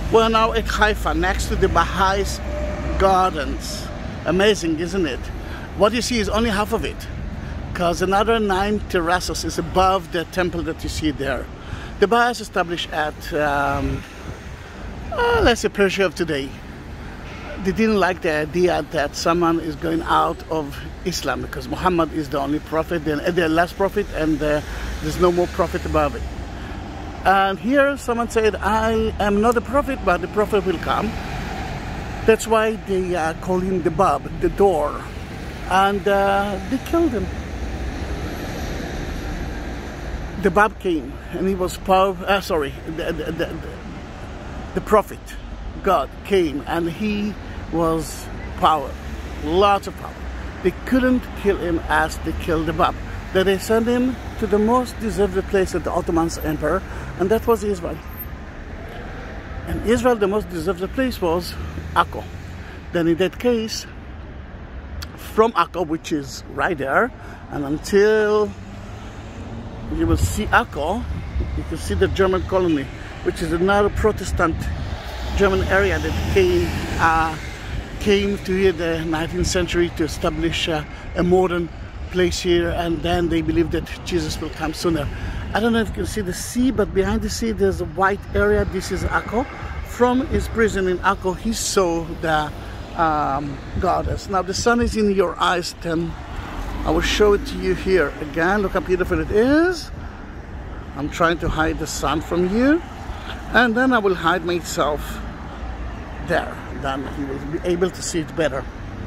We're now at Haifa, next to the Bahai Gardens. Amazing, isn't it? What you see is only half of it, because another 9 terraces is above the temple that you see there. The Bahais established at, let's say, Persia of today. They didn't like the idea that someone is going out of Islam, because Muhammad is the only prophet, the last prophet, and there's no more prophet above it. And here someone said, I am not a prophet, but the prophet will come. That's why they call him the Bab, the door. And they killed him. The Bab came, and he was the prophet, God, came, and he was power, lots of power. They couldn't kill him as they killed the Bab. That they sent him to the most deserved place of the Ottoman Empire, and that was Israel. And Israel, the most deserved place was Akko. Then in that case, from Akko, which is right there, and until you will see Akko, you can see the German colony, which is another Protestant German area that came to here the 19th century to establish a modern place here, and then they believe that Jesus will come sooner. I don't know if you can see the sea, but behind the sea there's a white area. This is Akko. From his prison in Akko, he saw the goddess. Now the sun is in your eyes, then I will show it to you here again. Look how beautiful it is. I'm trying to hide the sun from you, and then I will hide myself there. Then you will be able to see it better.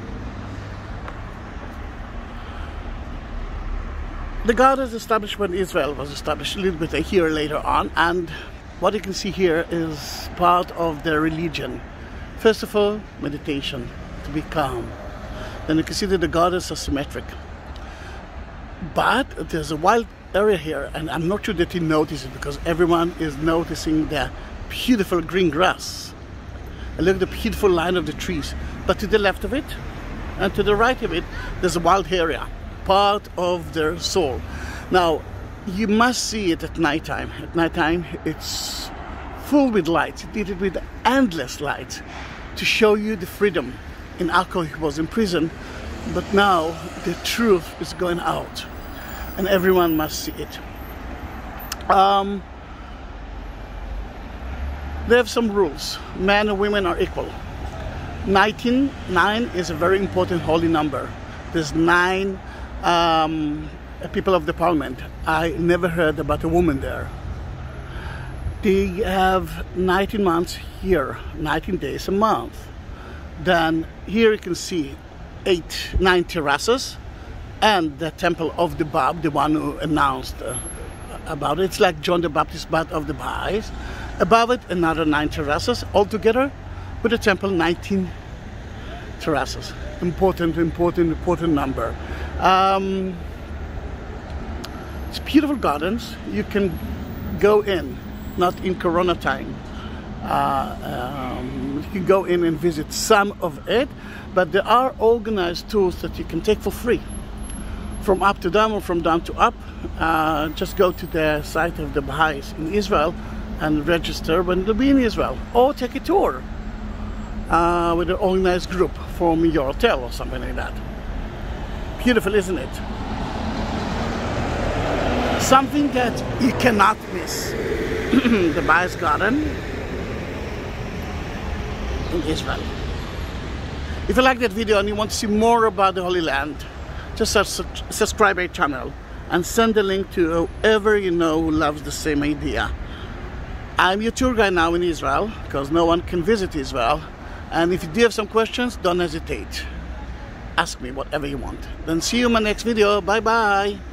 The goddess established when Israel was established, a little bit here later on, and what you can see here is part of their religion. First of all, meditation, to be calm. Then you can see that the goddess is symmetric. But there's a wild area here, and I'm not sure that you notice it, because everyone is noticing the beautiful green grass. And look at the beautiful line of the trees. But to the left of it, and to the right of it, there's a wild area, part of their soul. Now, you must see it at nighttime. At nighttime, it's full with lights. It did it with endless lights to show you the freedom. In Akko, he was in prison, but now the truth is going out, and everyone must see it. They have some rules. Men and women are equal. 9 is a very important holy number. There's 9 people of the parliament. I never heard about a woman there. They have 19 months here, 19 days a month. Then here you can see 9 terraces, and the temple of the Bab, the one who announced about it. It's like John the Baptist, but of the Bahais. Above it, another 9 terraces, altogether with the temple, 19 terraces. Important number. It's beautiful gardens. You can go in, not in Corona time. You can go in and visit some of it, but there are organized tours that you can take for free. From up to down or from down to up. Just go to the site of the Bahais in Israel and register when you'll be in Israel. Or take a tour with an organized group from your hotel or something like that. Beautiful, isn't it? Something that you cannot miss. The Bahai Garden in Israel. If you like that video and you want to see more about the Holy Land, just subscribe our channel and send the link to whoever you know who loves the same idea. I'm your tour guide now in Israel, because no one can visit Israel. And if you do have some questions, don't hesitate. Ask me whatever you want. Then see you in my next video. Bye bye.